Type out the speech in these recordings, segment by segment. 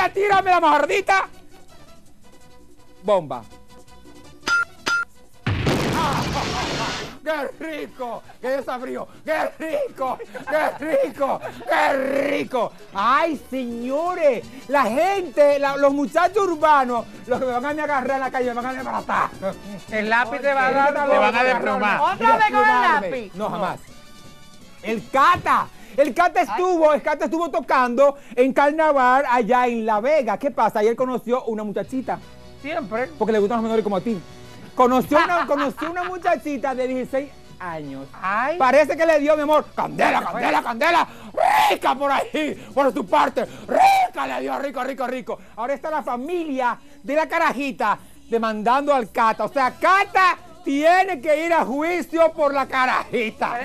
niña, tírame la maldita bomba. ¡Qué rico! ¡Qué desafío! ¡Qué rico! ¡Qué rico! ¡Qué rico! ¡Ay, señores! La gente, los muchachos urbanos, los que me van a agarrar en la calle, me van a desbaratar. El lápiz te va a dar, te van a desplumar. ¿Otra vez con el lápiz? No, jamás. El Cata estuvo tocando en carnaval allá en La Vega. ¿Qué pasa? Ayer conoció una muchachita. Siempre. Porque le gustan los menores como a ti. Conoció una muchachita de 16 años. Ay. Parece que le dio, mi amor, candela, candela, candela. Rica por ahí, por tu parte. Rica le dio, rico, rico, rico. Ahora está la familia de la carajita demandando al Cata. O sea, Cata tiene que ir a juicio por la carajita.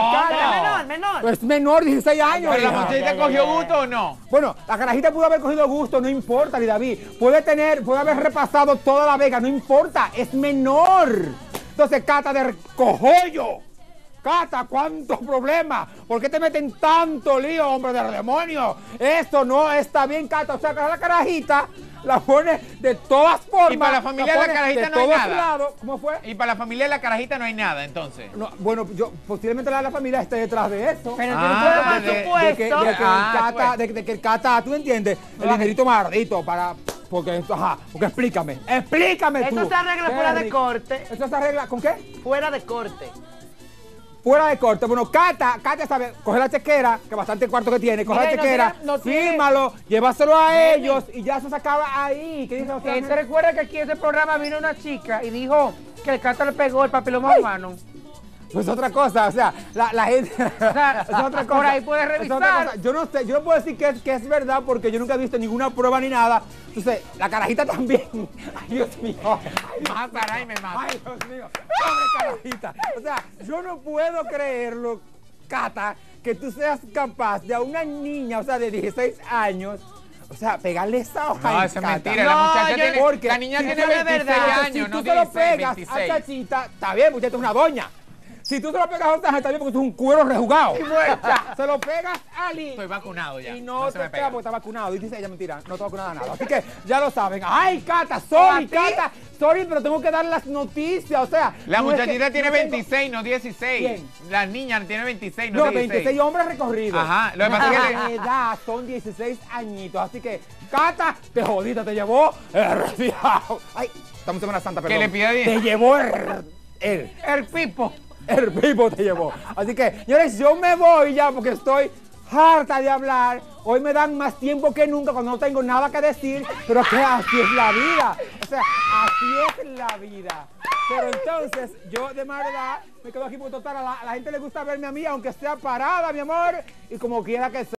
Menor. Es menor, 16 años. ¿Pero la hija. muchachita cogió gusto o no? Bueno, la carajita pudo haber cogido gusto, no importa, ni David. Puede haber repasado toda La Vega, no importa, es menor. Entonces, Cata de cojollo. Cata, ¿cuántos problemas? ¿Por qué te meten tanto lío, hombre del demonio? Esto no está bien, Cata. O sea, que la carajita la pone de todas formas. Y para la familia de la carajita no hay nada. Lados. ¿Cómo fue? Y para la familia de la carajita no hay nada, entonces. No, bueno, posiblemente la familia esté detrás de eso. Pero tiene De que el Cata, ¿tú entiendes? El dinerito maldito para... porque explícame tú. Eso se arregla fuera de corte. ¿Eso se arregla con qué? Fuera de corte. Fuera de corte. Bueno, Cata sabe, coge la chequera, que bastante cuarto que tiene, coge la chequera, fírmalo, llévaselo a ellos y ya se acaba ahí. ¿Qué dice usted? ¿Se recuerda que aquí en ese programa vino una chica y dijo que el Cata le pegó el papiloma humano? Pues otra cosa, o sea, la gente... O sea, es otra cosa. por ahí puedes revisar. Yo no sé, yo no puedo decir que es verdad porque yo nunca he visto ninguna prueba ni nada. Entonces, la carajita también. Ay, Dios mío. Ay, Me matará y me mata. Ay, Dios mío. Pobre carajita. O sea, yo no puedo creerlo, Cata, que tú seas capaz de a una niña, o sea, de 16 años, o sea, pegarle esa hoja. No, en eso es Cata. mentira. No, La muchacha yo- tiene, Porque la niña si tiene tú- 26 años, si no tú se lo 16, pegas 26. a Chachita, está bien, porque esta es una doña. Si tú se lo pegas a otra, está bien porque tú es un cuero rejugado. Se lo pegas a Lee. Estoy vacunado ya. Y no, se te me pega pega. porque está vacunado. Y dice ella mentira, no está vacunada nada. Así que ya lo saben. Ay, Cata, sorry, Cata, sorry, pero tengo que dar las noticias. O sea, La no es muchachita que- tiene no tengo- 26, no 16. ¿Quién? La niña tiene 26, no No, 16. 26 hombres recorridos. Ajá, lo que pasa es que La edad son 16 añitos. Así que, Cata, te jodiste, te llevó el resfriado. Ay, estamos en Semana Santa, perdón. le pida bien. Te llevó el pipo. El vivo te llevó. Así que, señores, yo me voy ya porque estoy harta de hablar. Hoy me dan más tiempo que nunca cuando no tengo nada que decir, pero que así es la vida. O sea, así es la vida. Pero entonces, yo de verdad me quedo aquí porque total, a la gente le gusta verme a mí, aunque sea parada, mi amor, y como quiera que sea.